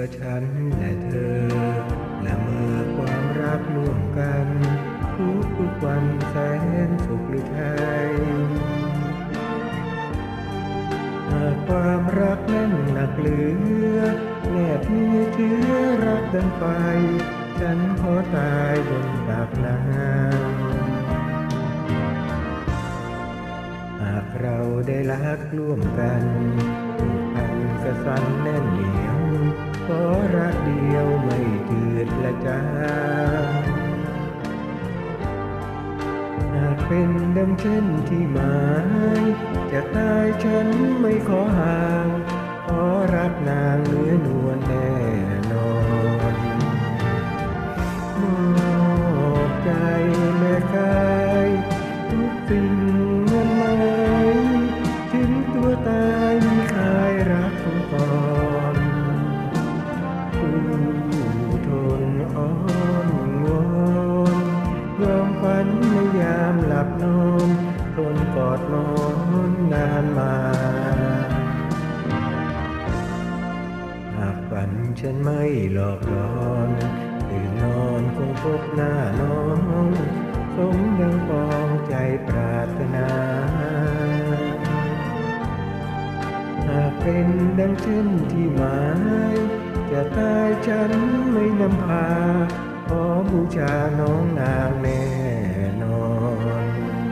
ราะฉันและเธอละเมอความรักร่วมกันทุกวันแสนสุขหรือไทยหากความรักนั้นหนักเหลือแนบมีเชื้อรักดังไฟฉันขอตายบนปากน้ำหากเราได้รักร่วมกันผูกพันกระสันแน่นเหนียวขอรักเดียวไม่จืดละจางหากเป็นดังเช่นที่หมายจะตายฉันไม่ขอห่างขอรักนางเนื้อนวลแน่นอนมอบใจและกายทุกสิ่งเงินไหมถึงตัวตายมีคายรักของก่อนผู้ทนอ้อนวอนยอมฝันในยามหลับนอนทนกอดนอนนานมาหากฝันฉันไม่หลอกหลอนตื่นนอนคงพบหน้าน้องสมดังปองใจปรารถนาหากเป็นดังเช่นที่หมายจะตายฉันไม่นำพาขอบูชาน้องนางแน่นอน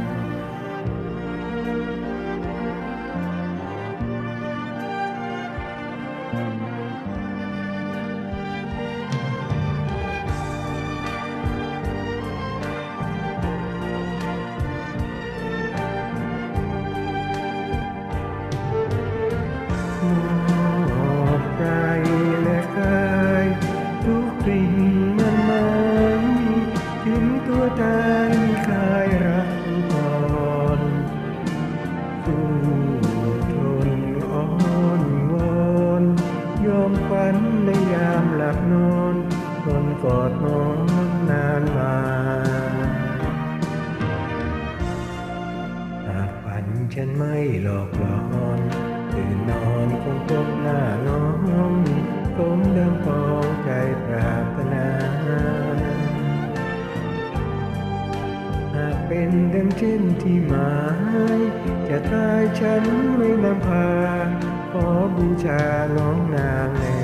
มอบใจและกายทุกสิ่งมันไหมถึงตัวตายมีคายรักก่อนสู้ทนอ้อนวอนยอมฝันในยามหลับนอนทนกอดนอนนานมาหากฝันฉันไม่หลอกหลอนตื่นนอนคงพบหน้าน้องสมดังปองใจปรารถนาหากเป็นดังเช่นที่หมายจะตายฉันไม่นำพาขอบูชาน้องนางแน่